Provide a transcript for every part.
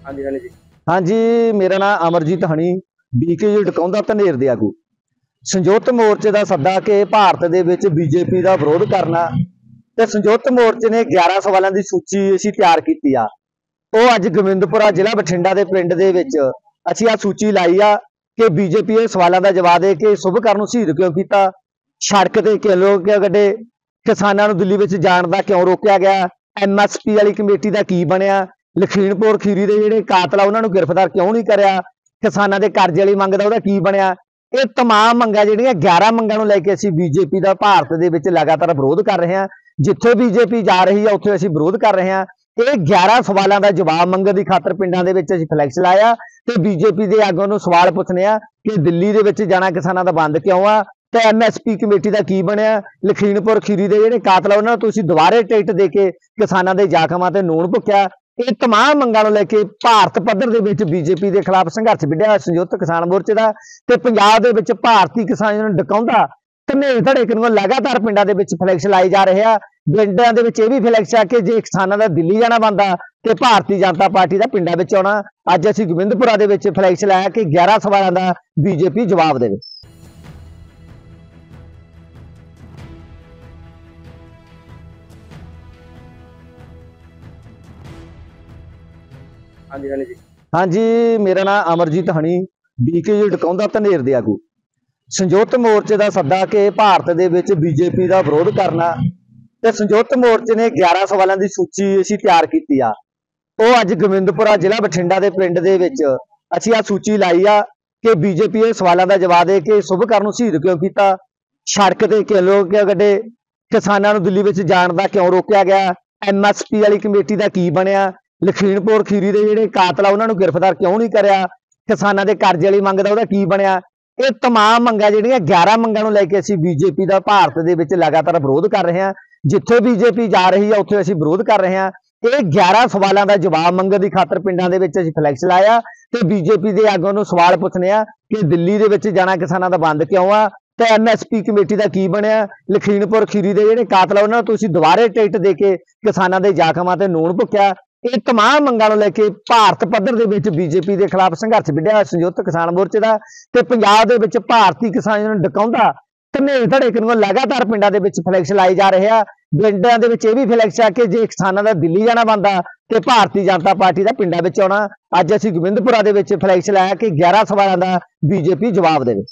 हाँ जी, हाँ जी। हाँ जी, मेरा नाम अमरजीत हनी BKU ਟਕਾਉਂਦਾ ਧਨੇਰ ਦੇ ਆਗੂ। ਸੰਯੁਕਤ ਮੋਰਚੇ ਦਾ ਸੱਦਾ ਕਿ ਭਾਰਤ ਦੇ ਵਿੱਚ ਬੀਜੇਪੀ ਦਾ ਵਿਰੋਧ ਕਰਨਾ ਤੇ ਸੰਯੁਕਤ ਮੋਰਚੇ ਨੇ 11 ਸਵਾਲਾਂ ਦੀ ਸੂਚੀ ਅਸੀਂ ਤਿਆਰ ਕੀਤੀ ਆ। ਉਹ ਅੱਜ ਗੋਬਿੰਦਪੁਰਾ ਜ਼ਿਲ੍ਹਾ ਬਠਿੰਡਾ ਦੇ ਪਿੰਡ ਦੇ ਵਿੱਚ ਅਸੀਂ ਆ ਸੂਚੀ ਲਾਈ ਆ ਕਿ ਬੀਜੇਪੀ ਇਹ ਸਵਾਲਾਂ ਦਾ ਜਵਾਬ ਦੇ ਕੇ ਸ਼ੁਭਕਰਨ ਨੂੰ ਸ਼ਹੀਦ ਕਿਉਂ ਕੀਤਾ, ਸੜਕ ਤੇ ਕਿਉਂ ਗੱਡੇ, ਕਿਸਾਨਾਂ ਨੂੰ ਦਿੱਲੀ ਵਿੱਚ ਜਾਣ ਦਾ ਕਿਉਂ ਰੋਕਿਆ ਗਿਆ, MSP ਵਾਲੀ ਕਮੇਟੀ ਦਾ ਕੀ ਬਣਿਆ, ਲਖੀਮਪੁਰ ਖੀਰੀ ਦੇ ਜਿਹੜੇ ਕਾਤਲ ਆ ਉਹਨਾਂ ਨੂੰ ਗ੍ਰਿਫਤਾਰ ਕਿਉਂ ਨਹੀਂ ਕਰਿਆ, ਕਿਸਾਨਾਂ ਦੇ ਕਰਜ਼ੇ ਵਾਲੀ ਮੰਗ ਦਾ ਉਹਦਾ ਕੀ ਬਣਿਆ। ਇਹ तमाम ਮੰਗਾਂ ਜਿਹੜੀਆਂ 11 ਮੰਗਾਂ ਨੂੰ ਲੈ ਕੇ ਅਸੀਂ ਬੀਜੇਪੀ ਦਾ ਭਾਰਤ ਦੇ ਵਿੱਚ ਲਗਾਤਾਰ ਵਿਰੋਧ ਕਰ ਰਹੇ ਹਾਂ। ਜਿੱਥੇ ਬੀਜੇਪੀ ਜਾ ਰਹੀ ਹੈ ਉੱਥੇ ਅਸੀਂ ਵਿਰੋਧ ਕਰ ਰਹੇ ਹਾਂ। ਇਹ 11 ਸਵਾਲਾਂ ਦਾ ਜਵਾਬ ਮੰਗਣ ਦੀ ਖਾਤਰ ਪਿੰਡਾਂ ਦੇ ਵਿੱਚ ਅਸੀਂ ਫਲੈਕਸ ਲਾਇਆ ਤੇ ਬੀਜੇਪੀ ਦੇ ਆਗੂਆਂ ਨੂੰ ਸਵਾਲ ਪੁੱਛਣੇ ਆ ਕਿ ਦਿੱਲੀ ਦੇ ਵਿੱਚ ਜਾਣਾ ਕਿਸਾਨਾਂ ਦਾ ਬੰਦ ਕਿਉਂ ਆ ਤੇ MSP ਕਮੇਟੀ ਦਾ ਕੀ ਬਣਿਆ, ਲਖੀਮਪੁਰ ਖੀਰੀ ਦੇ ਜਿਹੜੇ ਕਾਤਲ ਆ ਉਹਨਾਂ ਨੂੰ ਤੁਸੀਂ ਦੁਬਾਰੇ ਟਿਕਟ ਦੇ ਕੇ ਕਿਸਾਨਾਂ ਦੇ ਜ਼ਖਮਾਂ ਤੇ ਨੂਣ ਭੁੱਕਿਆ। ਇਹ तमाम ਮੰਗਾਂ ਨੂੰ ਲੈ ਕੇ ਭਾਰਤ ਪੱਧਰ ਦੇ ਵਿੱਚ ਬੀਜੇਪੀ ਦੇ ਖਿਲਾਫ ਸੰਘਰਸ਼ ਵਿੱਢਿਆ ਹੋਇਆ ਸੰਯੁਕਤ ਕਿਸਾਨ ਮੋਰਚੇ ਦਾ ਤੇ ਪੰਜਾਬ ਦੇ ਵਿੱਚ ਭਾਰਤੀ ਕਿਸਾਨ ਨੂੰ ਡਕਾਉਂਦਾ ਧਨੇਰ ਧੜੇ ਨੂੰ ਲਗਾਤਾਰ ਪਿੰਡਾਂ ਦੇ ਵਿੱਚ ਫਲੈਕਸ ਲਾਏ ਜਾ ਰਹੇ ਆ। ਪਿੰਡਾਂ ਦੇ ਵਿੱਚ ਇਹ ਵੀ ਫਲੈਕਸ ਆ ਕਿ ਜੇ ਕਿਸਾਨਾਂ ਦਾ ਦਿੱਲੀ ਜਾਣਾ ਬਣਦਾ ਤੇ ਭਾਰਤੀ ਜਨਤਾ ਪਾਰਟੀ ਦਾ ਪਿੰਡਾਂ ਵਿੱਚ ਆਉਣਾ। ਅੱਜ ਅਸੀਂ ਗੋਬਿੰਦਪੁਰਾ ਦੇ ਵਿੱਚ ਫਲੈਕਸ ਲਾਇਆ ਕਿ 11 ਸਵਾਲਾਂ ਦਾ ਬੀਜੇਪੀ ਜਵਾਬ ਦੇਵੇ। हाँ जी, हाँ जी। हाँ जी, मेरा नाम अमरजीत हनी BKU ਟਕਾਉਂਦਾ ਧਨੇਰ ਦੇ ਆਗੂ। ਸੰਯੁਕਤ ਮੋਰਚੇ ਦਾ ਸੱਦਾ ਕਿ ਭਾਰਤ ਦੇ ਵਿੱਚ ਬੀਜੇਪੀ ਦਾ ਵਿਰੋਧ ਕਰਨਾ ਤੇ ਸੰਯੁਕਤ ਮੋਰਚੇ ਨੇ 11 ਸਵਾਲਾਂ ਦੀ ਸੂਚੀ ਅਸੀਂ ਤਿਆਰ ਕੀਤੀ ਆ। ਉਹ ਅੱਜ ਗੋਬਿੰਦਪੁਰਾ ਜ਼ਿਲ੍ਹਾ ਬਠਿੰਡਾ ਦੇ ਪਿੰਡ ਦੇ ਵਿੱਚ ਅਸੀਂ ਆ ਸੂਚੀ ਲਾਈ ਆ ਕਿ ਬੀਜੇਪੀ ਇਹ ਸਵਾਲਾਂ ਦਾ ਜਵਾਬ ਦੇ ਕੇ ਸ਼ੁਭਕਰਨ ਨੂੰ ਸ਼ਹੀਦ ਕਿਉਂ ਕੀਤਾ, ਸੜਕ ਤੇ ਕਿਉਂ ਗੱਡੇ, ਕਿਸਾਨਾਂ ਨੂੰ ਦਿੱਲੀ ਵਿੱਚ ਜਾਣ ਦਾ ਕਿਉਂ ਰੋਕਿਆ ਗਿਆ, MSP ਵਾਲੀ ਕਮੇਟੀ ਦਾ ਕੀ ਬਣਿਆ, ਲਖੀਮਪੁਰ ਖੀਰੀ ਦੇ ਜਿਹੜੇ ਕਾਤਲ ਆ ਉਹਨਾਂ ਨੂੰ ਗ੍ਰਿਫਤਾਰ ਕਿਉਂ ਨਹੀਂ ਕਰਿਆ, ਕਿਸਾਨਾਂ ਦੇ ਕਰਜ਼ੇ ਵਾਲੀ ਮੰਗ ਦਾ ਉਹਦਾ ਕੀ ਬਣਿਆ। ਇਹ तमाम ਮੰਗਾਂ ਜਿਹੜੀਆਂ 11 ਮੰਗਾਂ ਨੂੰ ਲੈ ਕੇ ਅਸੀਂ ਬੀਜੇਪੀ ਦਾ ਭਾਰਤ ਦੇ ਵਿੱਚ ਲਗਾਤਾਰ ਵਿਰੋਧ ਕਰ ਰਹੇ ਹਾਂ। ਜਿੱਥੇ ਬੀਜੇਪੀ ਜਾ ਰਹੀ ਹੈ ਉੱਥੇ ਅਸੀਂ ਵਿਰੋਧ ਕਰ ਰਹੇ ਹਾਂ। ਇਹ 11 ਸਵਾਲਾਂ ਦਾ ਜਵਾਬ ਮੰਗਣ ਦੀ ਖਾਤਰ ਪਿੰਡਾਂ ਦੇ ਵਿੱਚ ਅਸੀਂ ਫਲੈਕਸ ਲਾਇਆ ਤੇ ਬੀਜੇਪੀ ਦੇ ਆਗੂਆਂ ਨੂੰ ਸਵਾਲ ਪੁੱਛਣੇ ਆ ਕਿ ਦਿੱਲੀ ਦੇ ਵਿੱਚ ਜਾਣਾ ਕਿਸਾਨਾਂ ਦਾ ਬੰਦ ਕਿਉਂ ਆ ਤੇ MSP ਕਮੇਟੀ ਦਾ ਕੀ ਬਣਿਆ, ਲਖੀਮਪੁਰ ਖੀਰੀ ਦੇ ਜਿਹੜੇ ਕਾਤਲ ਆ ਉਹਨਾਂ ਨੂੰ ਤੁਸੀਂ ਦੁਬਾਰੇ ਟਿਕਟ ਦੇ ਕੇ ਕਿਸਾਨਾਂ ਦੇ ਜ਼ਖਮਾਂ ਤੇ ਨੂਣ ਭੁੱਕਿਆ। ਇਹ तमाम ਮੰਗਾਂ ਨੂੰ ਲੈ ਕੇ ਭਾਰਤ ਪੱਧਰ ਦੇ ਵਿੱਚ ਬੀਜੇਪੀ ਦੇ ਖਿਲਾਫ ਸੰਘਰਸ਼ ਵਿੱਢਿਆ ਹੋਇਆ ਸੰਯੁਕਤ ਕਿਸਾਨ ਮੋਰਚੇ ਦਾ ਤੇ ਪੰਜਾਬ ਦੇ ਵਿੱਚ ਭਾਰਤੀ ਕਿਸਾਨ ਨੂੰ ਡਕਾਉਂਦਾ ਧਨੇਰ ਧੜੇ ਨੂੰ ਲਗਾਤਾਰ ਪਿੰਡਾਂ ਦੇ ਵਿੱਚ ਫਲੈਕਸ ਲਾਏ ਜਾ ਰਹੇ ਆ। ਪਿੰਡਾਂ ਦੇ ਵਿੱਚ ਇਹ ਵੀ ਫਲੈਕਸ ਆ ਕਿ ਜੇ ਕਿਸਾਨਾਂ ਦਾ ਦਿੱਲੀ ਜਾਣਾ ਬਣਦਾ ਤੇ ਭਾਰਤੀ ਜਨਤਾ ਪਾਰਟੀ ਦਾ ਪਿੰਡਾਂ ਵਿੱਚ ਆਉਣਾ। ਅੱਜ ਅਸੀਂ ਗੋਬਿੰਦਪੁਰਾ ਦੇ ਵਿੱਚ ਫਲੈਕਸ ਲਾਇਆ ਕਿ 11 ਸਵਾਲਾਂ ਦਾ ਬੀਜੇਪੀ ਜਵਾਬ ਦੇਵੇ।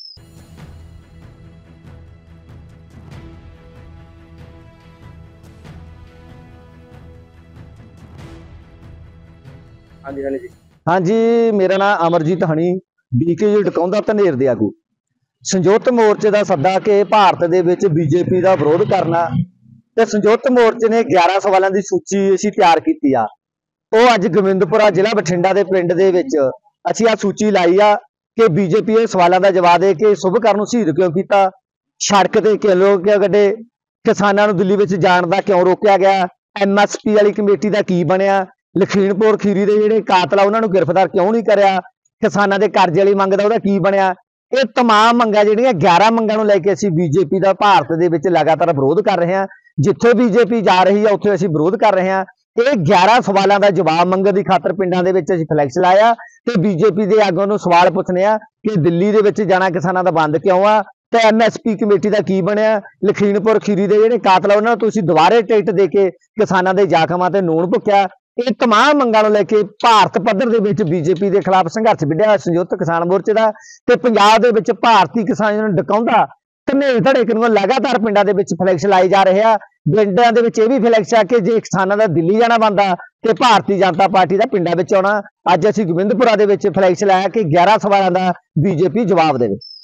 हाँ जी, हाँ जी। हाँ जी, मेरा नाम अमरजीत हनी BKU ਟਕਾਉਂਦਾ ਧਨੇਰ ਦੇ ਆਗੂ। ਸੰਯੁਕਤ ਮੋਰਚੇ ਦਾ ਸੱਦਾ ਕਿ ਭਾਰਤ ਦੇ ਵਿੱਚ ਬੀਜੇਪੀ ਦਾ ਵਿਰੋਧ ਕਰਨਾ ਤੇ ਸੰਯੁਕਤ ਮੋਰਚੇ ਨੇ 11 ਸਵਾਲਾਂ ਦੀ ਸੂਚੀ ਅਸੀਂ ਤਿਆਰ ਕੀਤੀ ਆ। ਉਹ ਅੱਜ ਗੋਬਿੰਦਪੁਰਾ ਜ਼ਿਲ੍ਹਾ ਬਠਿੰਡਾ ਦੇ ਪਿੰਡ ਦੇ ਵਿੱਚ ਅਸੀਂ ਆ ਸੂਚੀ ਲਾਈ ਆ ਕਿ ਬੀਜੇਪੀ ਇਹ ਸਵਾਲਾਂ ਦਾ ਜਵਾਬ ਦੇ ਕੇ ਸ਼ੁਭਕਰਨ ਨੂੰ ਸ਼ਹੀਦ ਕਿਉਂ ਕੀਤਾ, ਸੜਕ ਤੇ ਕਿਉਂ ਗੱਡੇ, ਕਿਸਾਨਾਂ ਨੂੰ ਦਿੱਲੀ ਵਿੱਚ ਜਾਣ ਦਾ ਕਿਉਂ ਰੋਕਿਆ ਗਿਆ, MSP ਵਾਲੀ ਕਮੇਟੀ ਦਾ ਕੀ ਬਣਿਆ, ਲਖੀਮਪੁਰ ਖੀਰੀ ਦੇ ਜਿਹੜੇ ਕਾਤਲ ਆ ਉਹਨਾਂ ਨੂੰ ਗ੍ਰਿਫਤਾਰ ਕਿਉਂ ਨਹੀਂ ਕਰਿਆ, ਕਿਸਾਨਾਂ ਦੇ ਕਰਜ਼ੇ ਵਾਲੀ ਮੰਗ ਦਾ ਉਹਦਾ ਕੀ ਬਣਿਆ। ਇਹ तमाम ਮੰਗਾਂ ਜਿਹੜੀਆਂ 11 ਮੰਗਾਂ ਨੂੰ ਲੈ ਕੇ ਅਸੀਂ ਬੀਜੇਪੀ ਦਾ ਭਾਰਤ ਦੇ ਵਿੱਚ ਲਗਾਤਾਰ ਵਿਰੋਧ ਕਰ ਰਹੇ ਹਾਂ। ਜਿੱਥੇ ਬੀਜੇਪੀ ਜਾ ਰਹੀ ਹੈ ਉੱਥੇ ਅਸੀਂ ਵਿਰੋਧ ਕਰ ਰਹੇ ਹਾਂ। ਇਹ 11 ਸਵਾਲਾਂ ਦਾ ਜਵਾਬ ਮੰਗਣ ਦੀ ਖਾਤਰ ਪਿੰਡਾਂ ਦੇ ਵਿੱਚ ਅਸੀਂ ਫਲੈਕਸ ਲਾਇਆ ਤੇ ਬੀਜੇਪੀ ਦੇ ਆਗੂਆਂ ਨੂੰ ਸਵਾਲ ਪੁੱਛਣੇ ਆ ਕਿ ਦਿੱਲੀ ਦੇ ਵਿੱਚ ਜਾਣਾ ਕਿਸਾਨਾਂ ਦਾ ਬੰਦ ਕਿਉਂ ਆ ਤੇ MSP ਕਮੇਟੀ ਦਾ ਕੀ ਬਣਿਆ, ਲਖੀਮਪੁਰ ਖੀਰੀ ਦੇ ਜਿਹੜੇ ਕਾਤਲ ਆ ਉਹਨਾਂ ਨੂੰ ਤੁਸੀਂ ਦੁਬਾਰੇ ਟਿਕਟ ਦੇ ਕੇ ਕਿਸਾਨਾਂ ਦੇ ਜ਼ਖਮਾਂ ਤੇ ਨੂਣ ਭੁੱਕਿਆ। ਇਹ तमाम ਮੰਗਾਂ ਨੂੰ ਲੈ ਕੇ ਭਾਰਤ ਪੱਧਰ ਦੇ ਵਿੱਚ ਬੀਜੇਪੀ ਦੇ ਖਿਲਾਫ ਸੰਘਰਸ਼ ਵਿੱਢਿਆ ਹੋਇਆ ਸੰਯੁਕਤ ਕਿਸਾਨ ਮੋਰਚੇ ਦਾ ਤੇ ਪੰਜਾਬ ਦੇ ਵਿੱਚ ਭਾਰਤੀ ਕਿਸਾਨ ਨੂੰ ਡਕਾਉਂਦਾ ਧਨੇਰ ਧੜੇ ਨੂੰ ਲਗਾਤਾਰ ਪਿੰਡਾਂ ਦੇ ਵਿੱਚ ਫਲੈਕਸ ਲਾਏ ਜਾ ਰਹੇ ਆ। ਪਿੰਡਾਂ ਦੇ ਵਿੱਚ ਇਹ ਵੀ ਫਲੈਕਸ ਆ ਕਿ ਜੇ ਕਿਸਾਨਾਂ ਦਾ ਦਿੱਲੀ ਜਾਣਾ ਬਣਦਾ ਤੇ ਭਾਰਤੀ ਜਨਤਾ ਪਾਰਟੀ ਦਾ ਪਿੰਡਾਂ ਵਿੱਚ ਆਉਣਾ। ਅੱਜ ਅਸੀਂ ਗੋਬਿੰਦਪੁਰਾ ਦੇ ਵਿੱਚ ਫਲੈਕਸ ਲਾਇਆ ਕਿ 11 ਸਵਾਲਾਂ ਦਾ ਬੀਜੇਪੀ ਜਵਾਬ ਦੇਵੇ।